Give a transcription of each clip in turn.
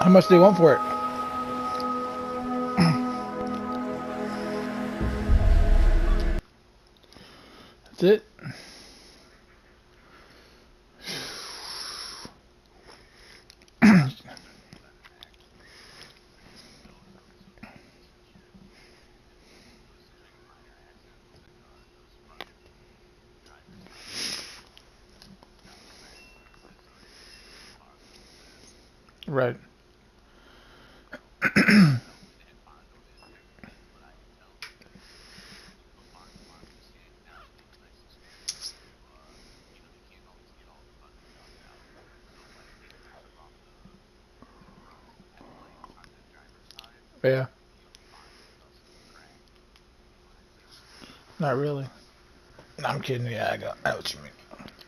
How much do you want for it? That's it? Right. Yeah. Not really. No, I'm kidding. Yeah, I know what you mean.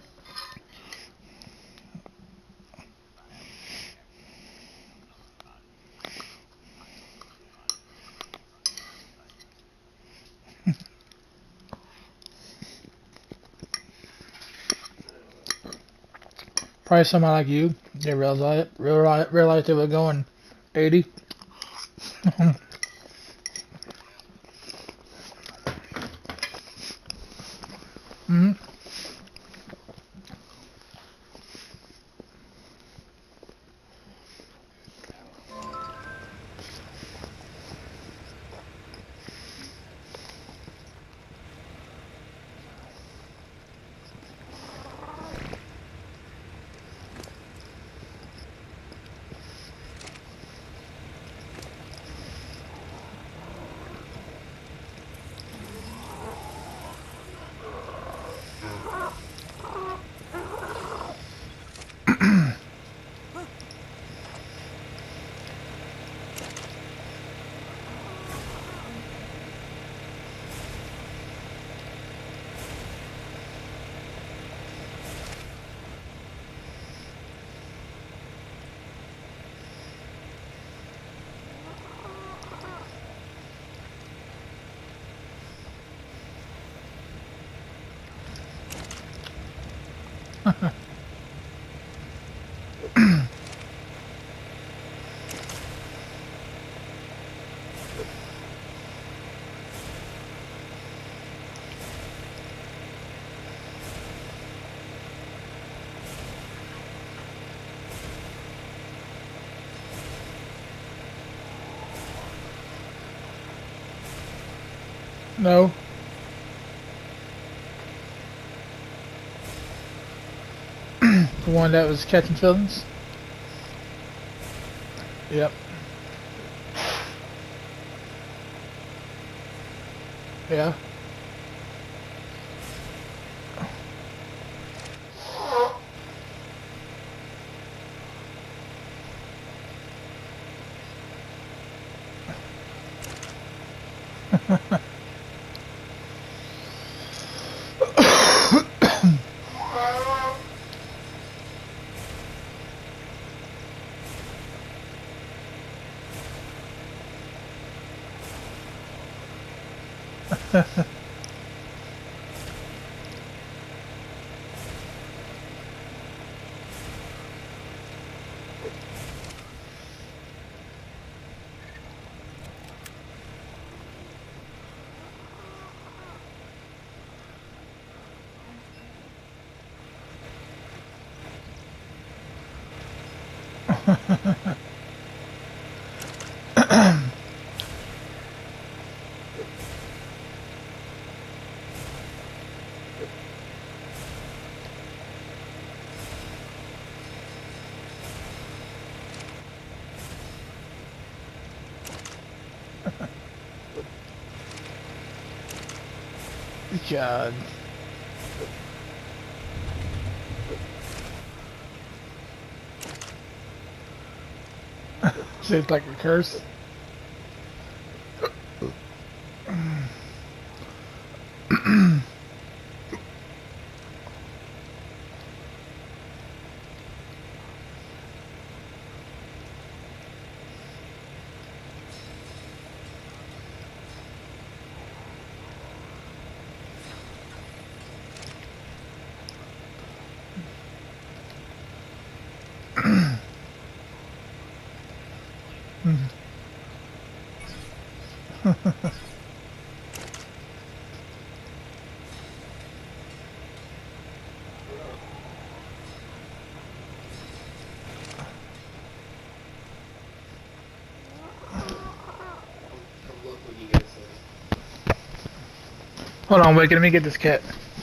Probably somebody like you. They realize they were going 80. Hmm. No. The one that was catching feelings? Yep. Yeah. God. Seems like a curse. Hold on, wait, let me get this cat.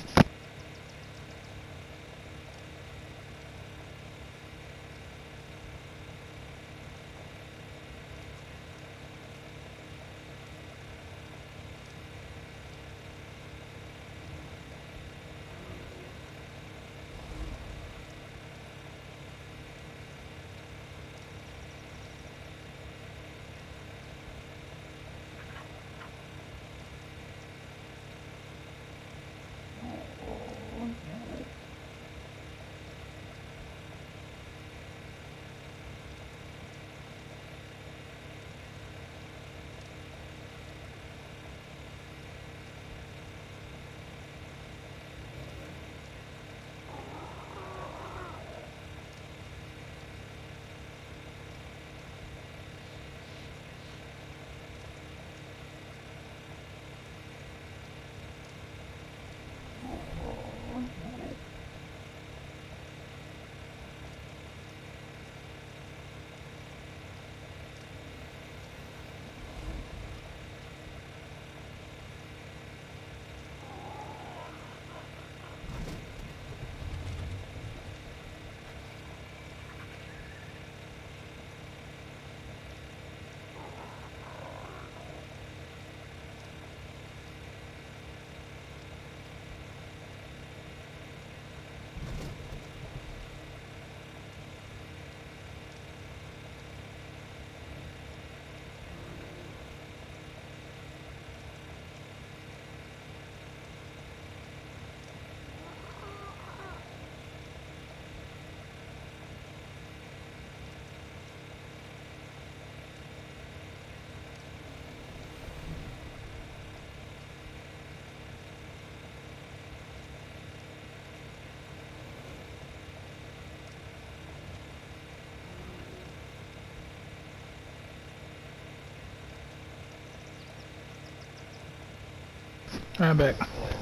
I'm back.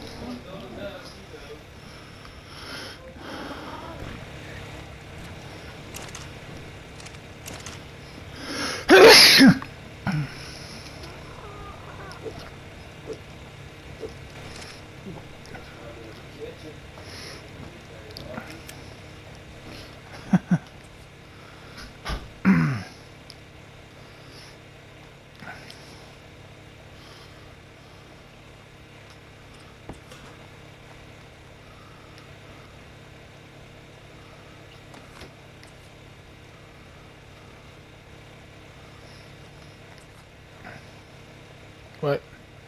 What?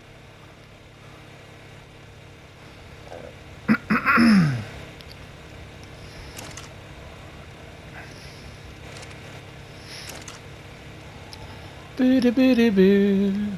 Boo boo boo.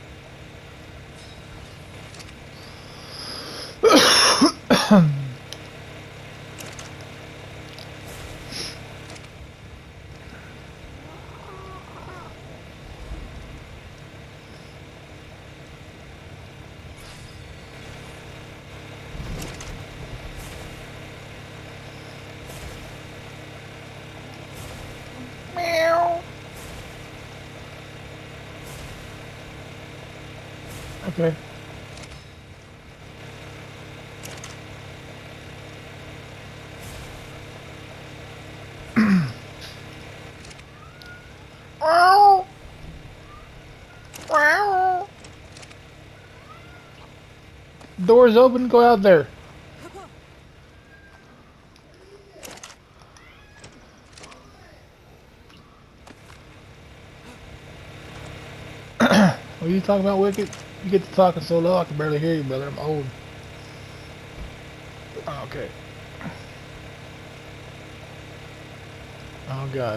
Okay. Doors open, go out there. What are you talking about, Wicked? You get to talking so low I can barely hear you, brother. I'm old. Okay. Oh, God.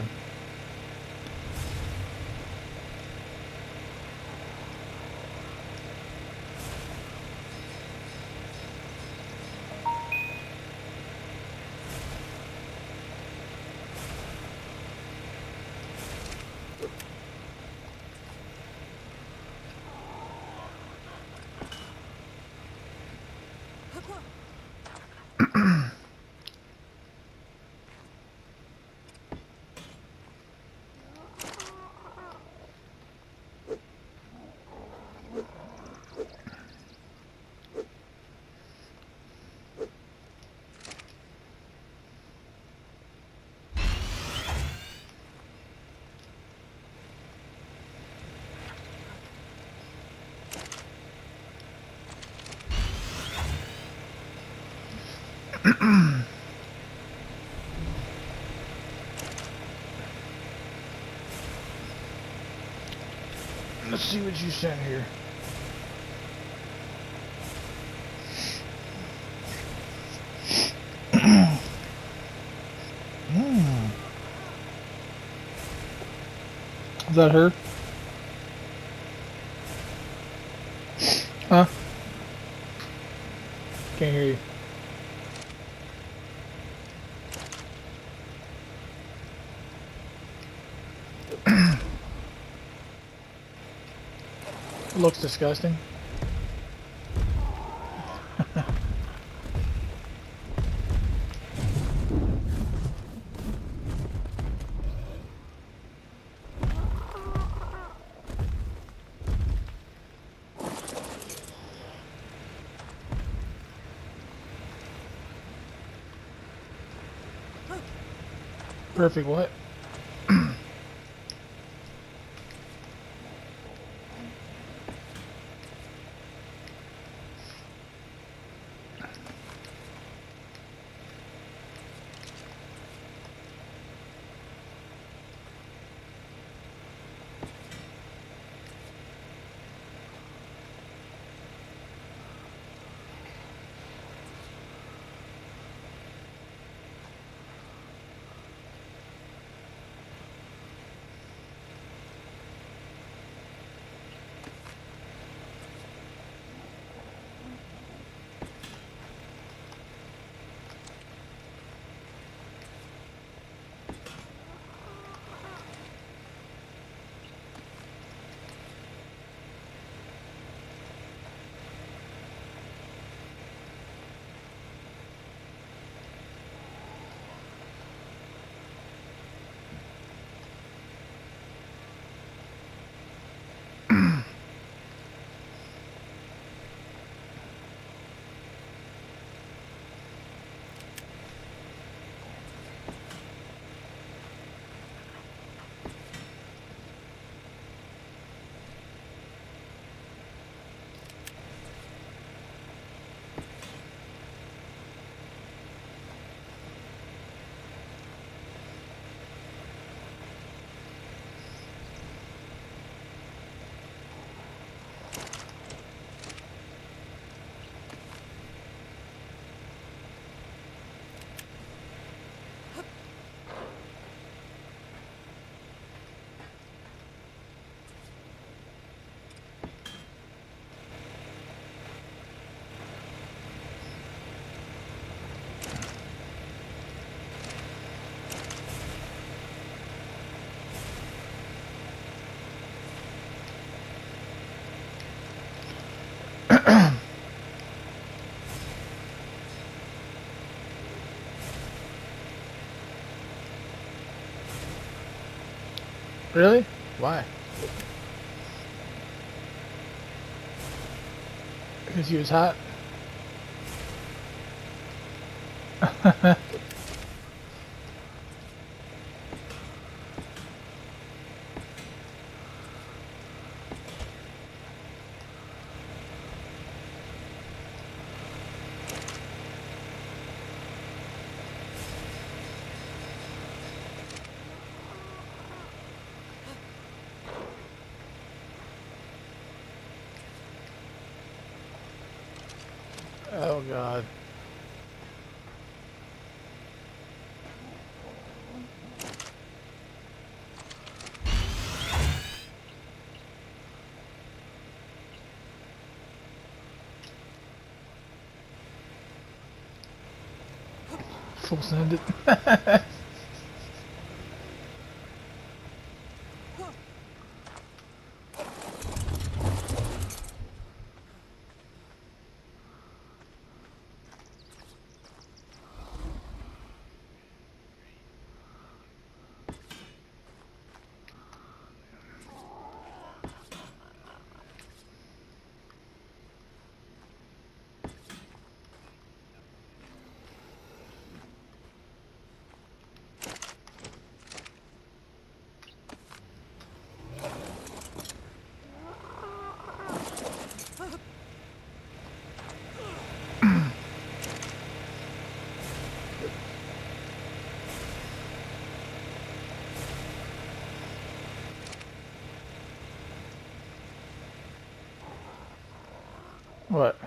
Let's see what you sent here. Is that her? Huh? Can't hear you. Looks disgusting. Perfect what? Really? Why? Because he was hot? Oh god. Full send it. What?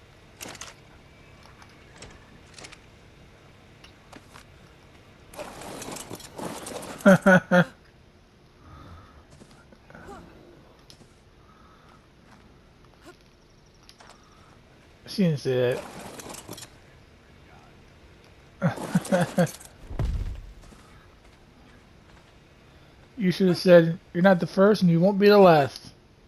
She didn't say that. You should have said, you're not the first and you won't be the last.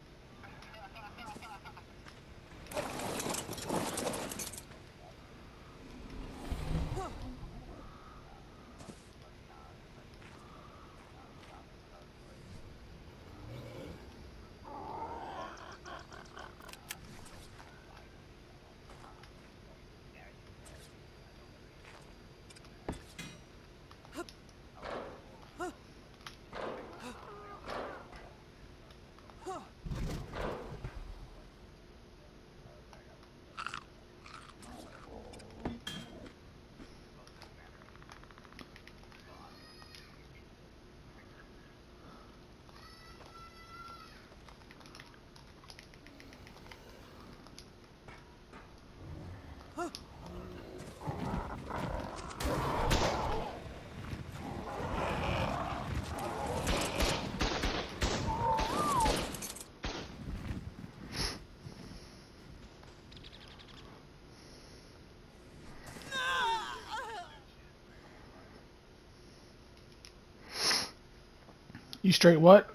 You straight what?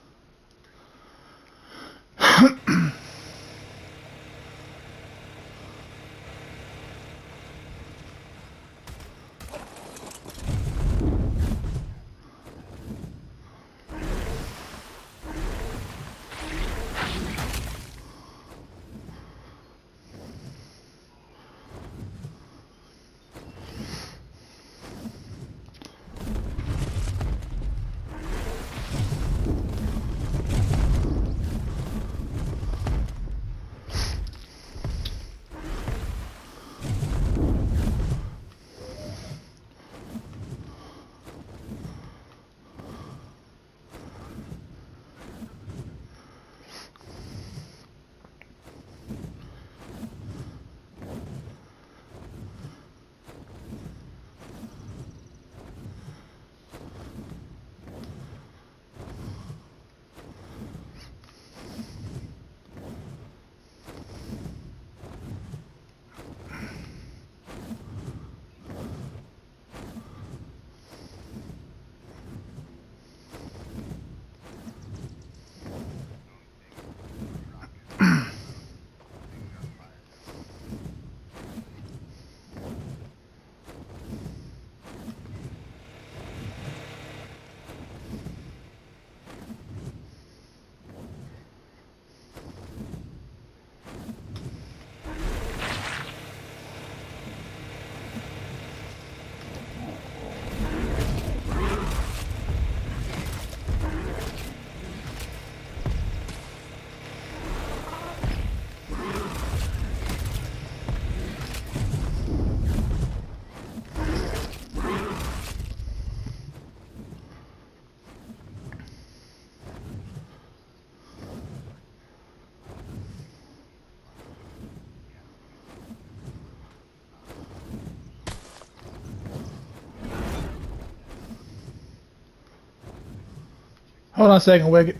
Hold on a second, Wicket.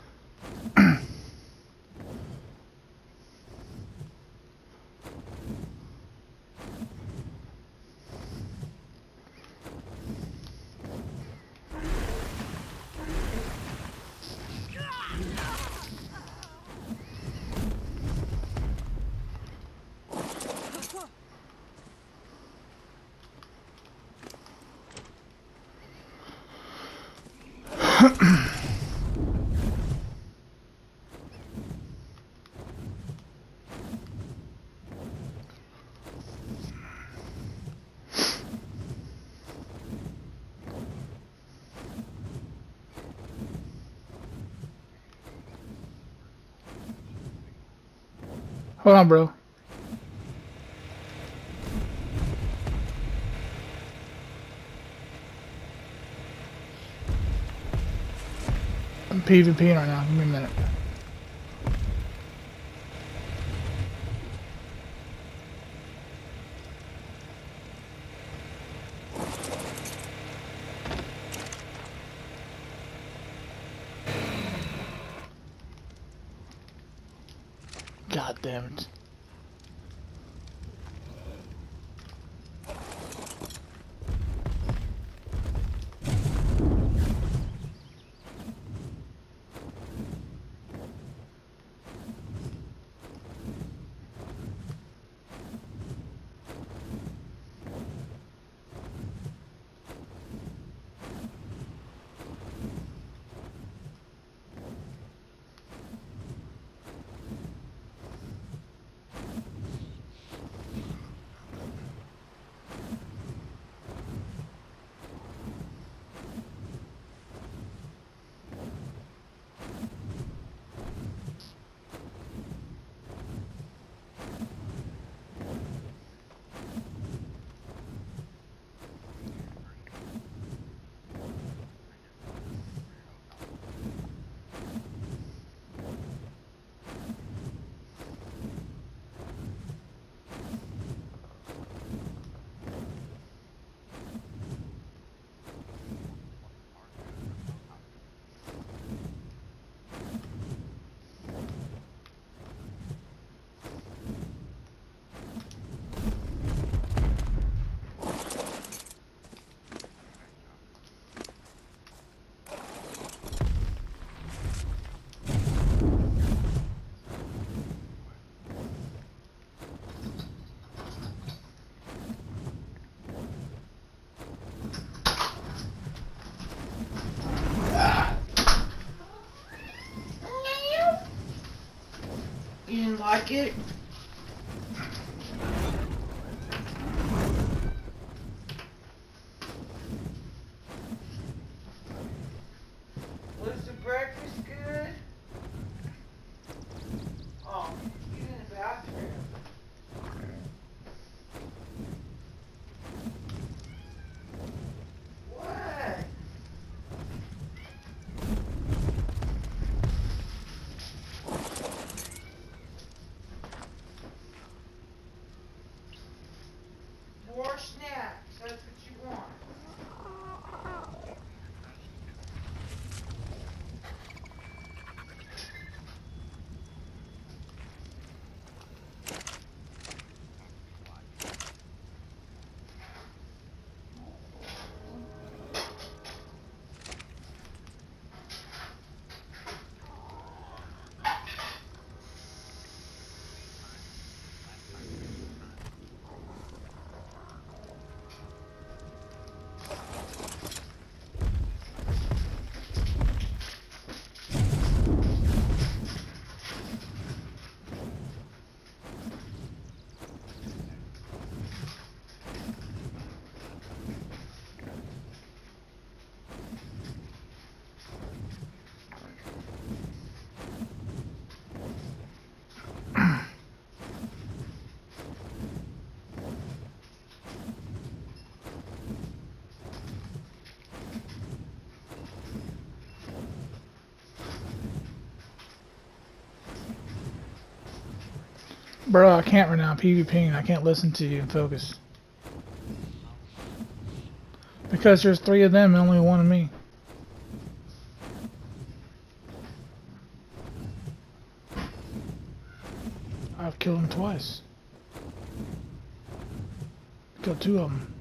Hold on, bro. I'm PvPing right now. Give me a minute. God damn it. You didn't like it? Was the breakfast good? Oh, you in the bathroom. What? More snacks. That's what you want. Bro, I can't right now. PvPing. I can't listen to you and focus. Because there's 3 of them and only 1 of me. I've killed him twice. Killed 2 of them.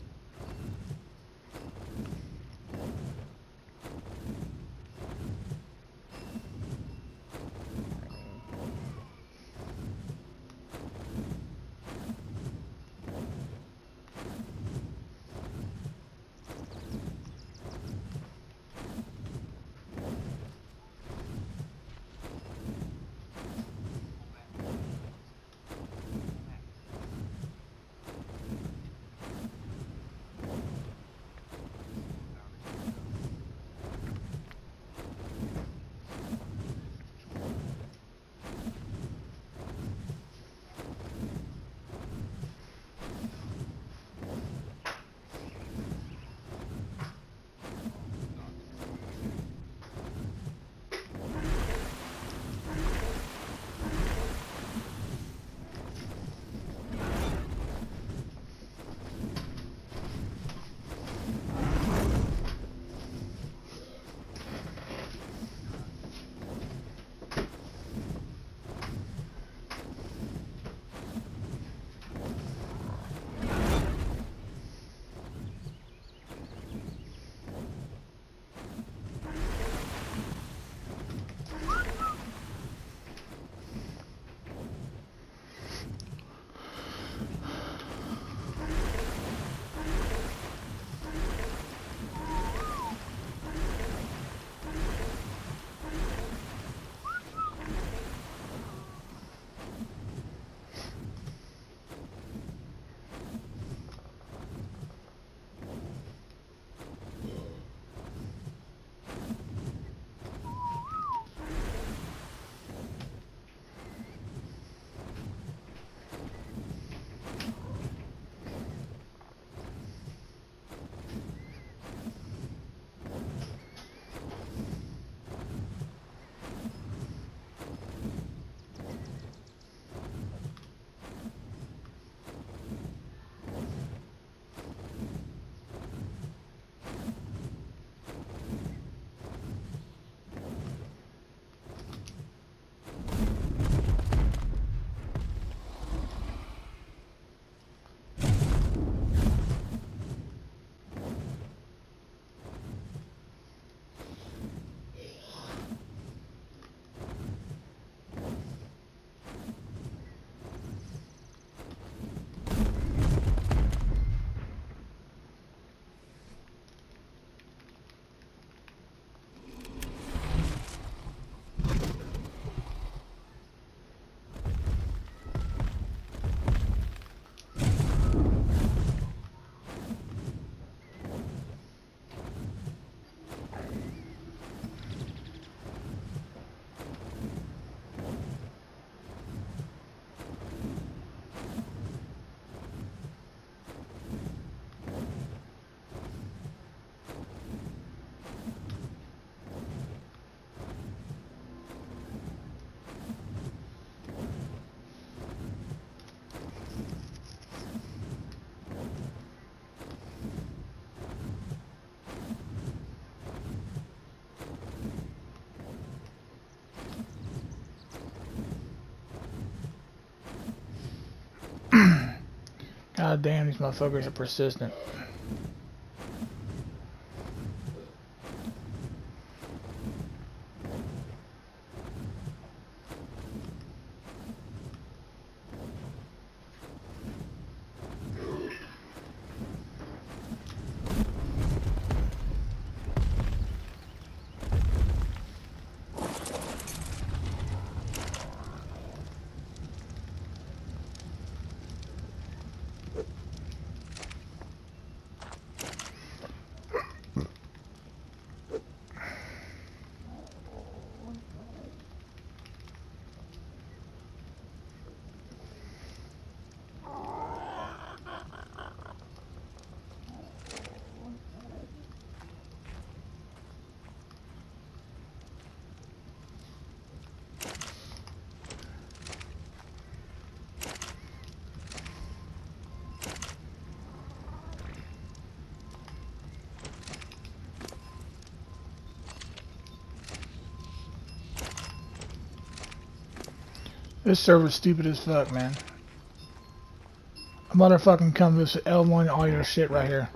God damn, these motherfuckers are persistent. This server's stupid as fuck, man. A motherfucking come with L1 all your shit right here.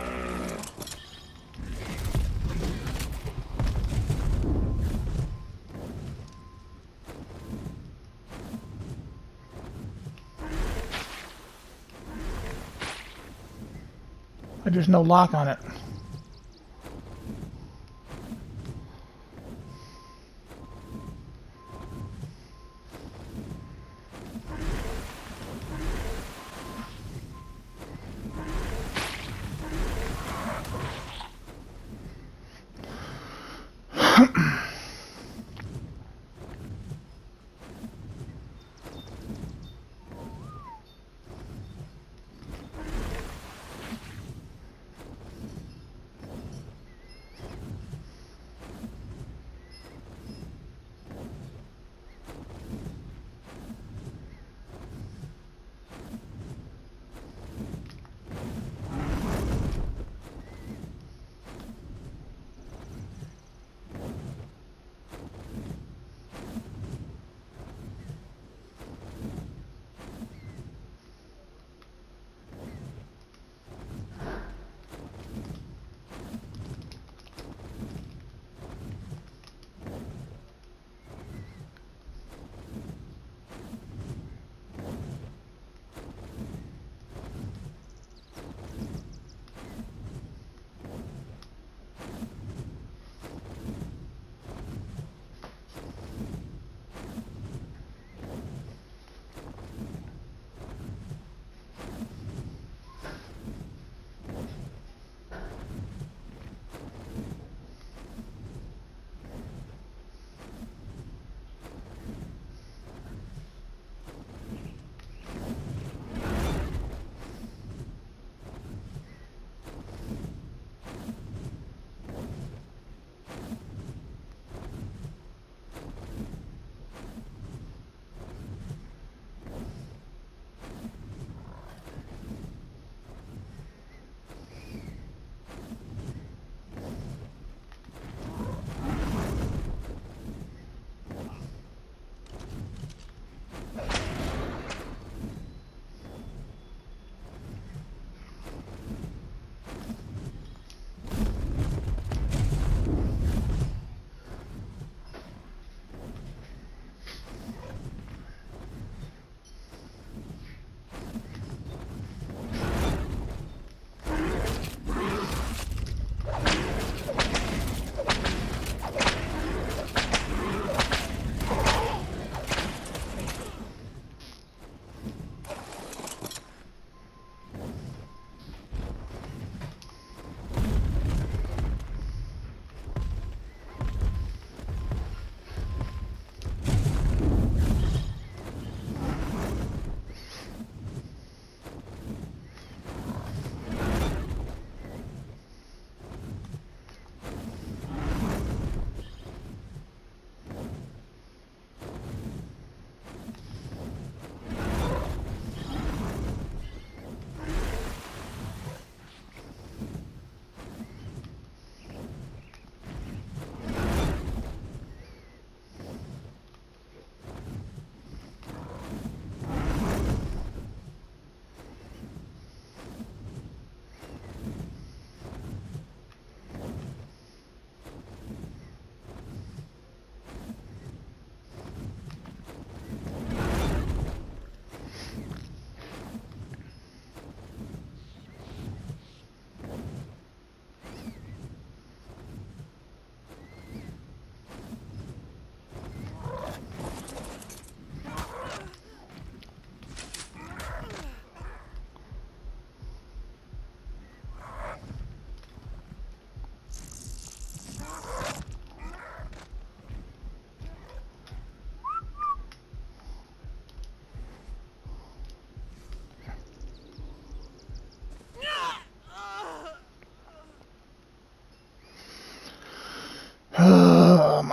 Like there's no lock on it.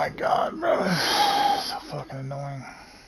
my god, bro. So fucking annoying.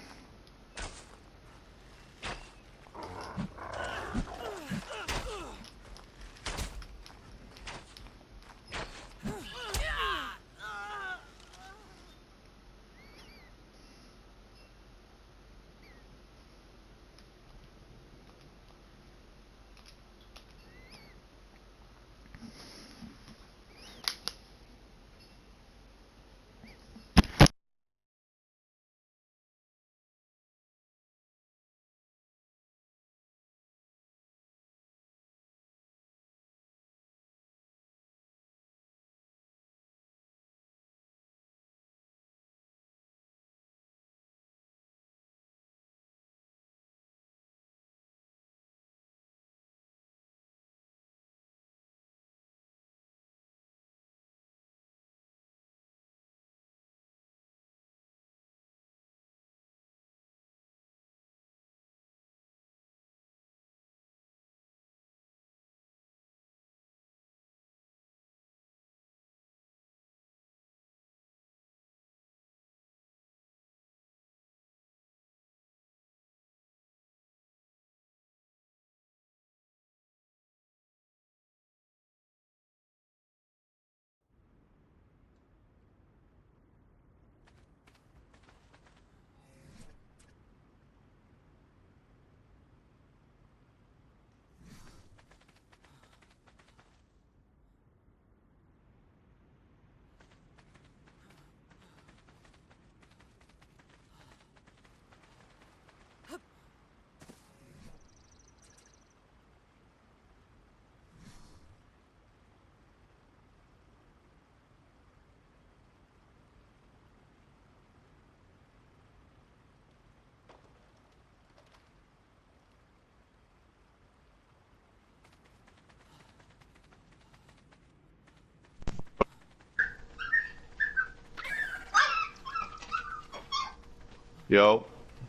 Yo.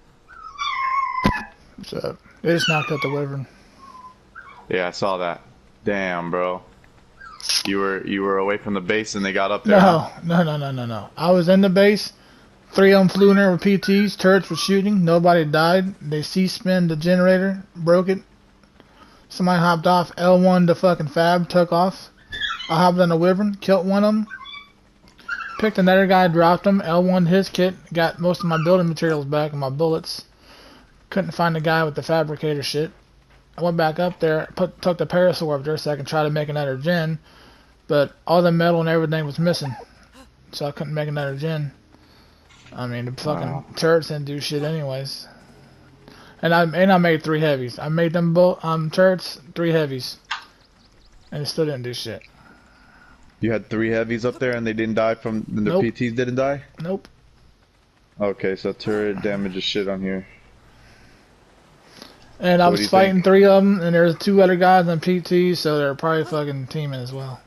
What's up? They just knocked out the wyvern. Yeah, I saw that. Damn, bro. You were away from the base and they got up there. No. I was in the base. 3 of them flew in there with PTs. Turrets were shooting. Nobody died. They C-spin the generator. Broke it. Somebody hopped off. L1 the fucking fab. Took off. I hopped on the wyvern. Killed one of them. Picked another guy. Dropped him. L1 his kit. Got most of my building materials back and my bullets. Couldn't find the guy with the fabricator shit. I went back up there, took the parasaur up there so I could try to make another gen, but all the metal and everything was missing, so I couldn't make another gen. I mean, the fucking turrets didn't do shit anyways. And I made 3 heavies. I made them turrets 3 heavies, and it still didn't do shit. You had 3 heavies up there and they didn't die from the Nope. PTs didn't die? Nope. Okay, so turret damage is shit on here. And So I what do was you fighting think? 3 of them, and there's 2 other guys on PT, so they're probably fucking teaming as well.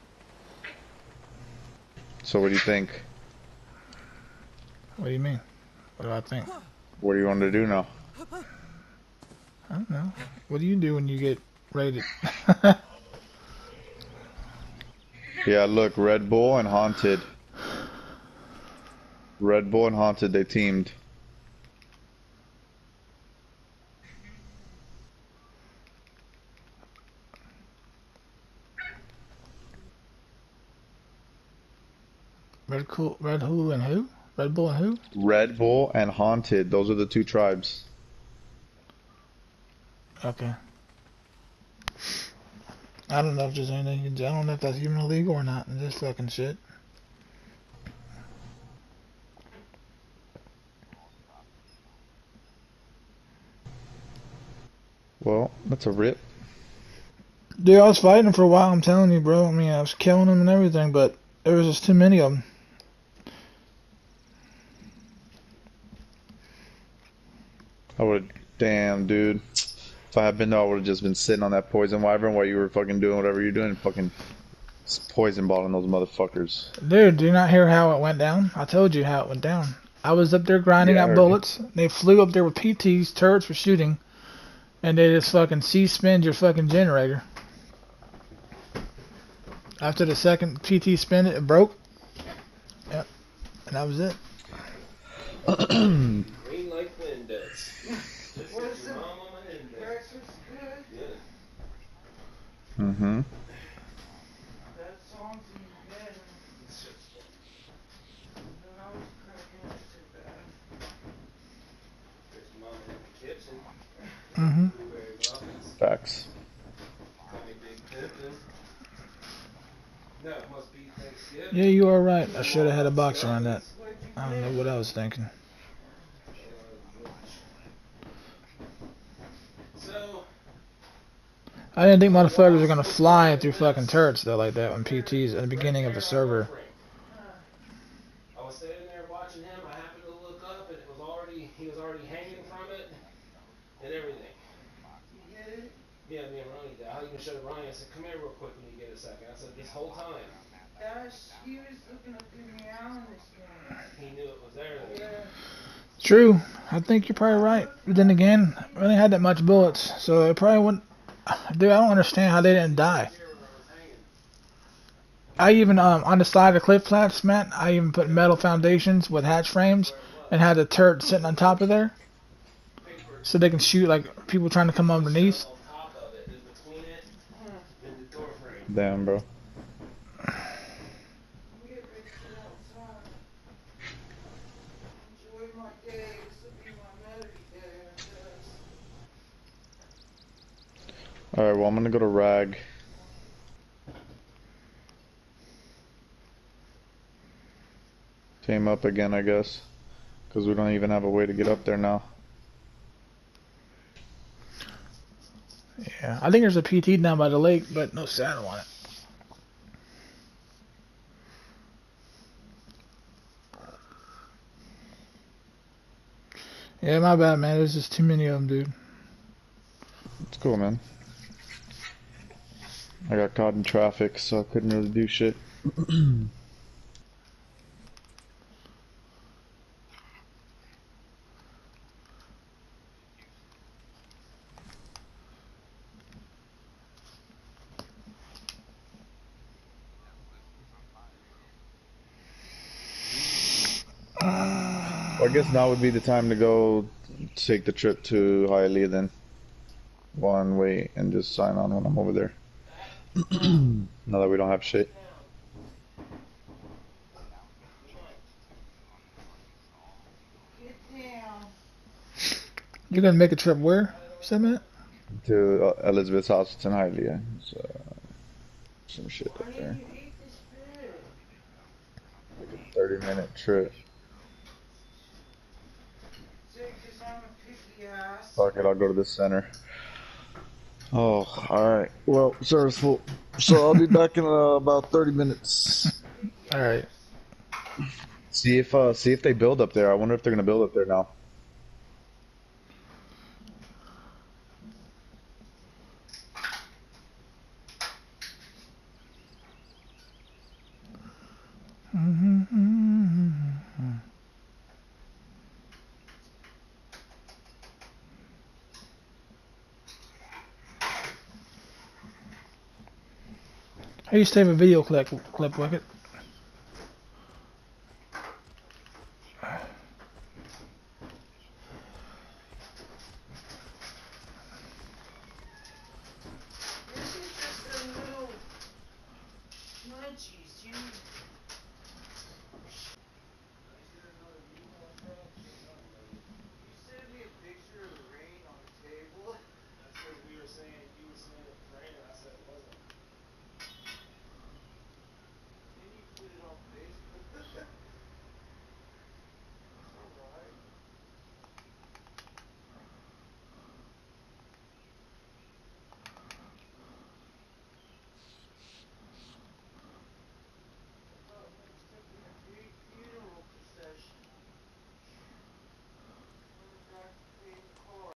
So what do you think? What do you mean? What do I think? What do you want to do now? I don't know. What do you do when you get raided? Yeah, look, Red Bull and Haunted. Red Bull and Haunted, they teamed. Red who and who? Red Bull and who? Red Bull and Haunted, those are the 2 tribes. Okay. I don't know if there's anything you can do. I don't know if that's even illegal or not in this fucking shit. Well, that's a rip. Dude, I was fighting for a while, I'm telling you, bro. I mean, I was killing them and everything, but there was just too many of them. I would, damn, dude. If I had been there, I would have just been sitting on that poison wyvern while you were fucking doing whatever you're doing, fucking poison balling those motherfuckers. Dude, do you not hear how it went down? I told you how it went down. I was up there grinding Yeah, I out heard bullets. They flew up there with PTs, turrets for shooting, and they just fucking C-spinned your fucking generator. After the second PT spin, it broke. Yep. and that was it. Green like Lynn does. Just Was like the your mama and breakfast good? yeah. Mm-hmm. That song's in your head. And I was cracking up too bad. There's your mama in the kitchen. Mm-hmm. Blueberry muffins. Facts. Gummy Big Pimpin'. No, it must be Thanksgiving. Yeah, you are right. I should have had a box around that. What'd you I don't know what I was thinking. So, I didn't think motherfuckers were gonna fly through fucking turrets though like that when PT's at the beginning of a server. I was sitting there watching him. I happened to look up, and he was already hanging from it, and everything. You get it? Yeah, me and Ronnie did. I even showed Ronnie. I said, "Come here real quick when you get a second." I said, "This whole time, Gosh, he was looking up in the alley this morning. he knew it was there." Yeah. True. I think you're probably right. But then again, I really had that much bullets, so it probably wouldn't. Dude, I don't understand how they didn't die. I even on the side of the cliff flaps, Matt, I even put metal foundations with hatch frames and had the turret sitting on top of there, so they can shoot like people trying to come underneath. On top of it, in between it, and the door frame. Damn, bro. I'm getting ready to get outside. Enjoy my day. This will be my melody day, I guess. Alright, well, I'm gonna go to Rag. Team up again, I guess. Because we don't even have a way to get up there now. Yeah, I think there's a PT down by the lake, but no saddle on it. Yeah, my bad, man. There's just too many of them, dude. It's cool, man. I got caught in traffic, so I couldn't really do shit. Well, I guess now would be the time to go take the trip to Hialeah then. One way and just sign on when I'm over there. Now that we don't have shit. Get down. You're gonna make a trip where? You said, Matt? To Elizabeth's house. It's in Hialeah. It's, some shit Why up there. didn't you eat this food? Like a 30-minute trip. Say, 'cause I'm a picky ass. Fuck it, I'll go to the center. Oh, alright. Well, serviceable. So I'll be back in about 30 minutes. Alright. See if they build up there. I wonder if they're gonna build up there now. How you save a video clip, Wicket?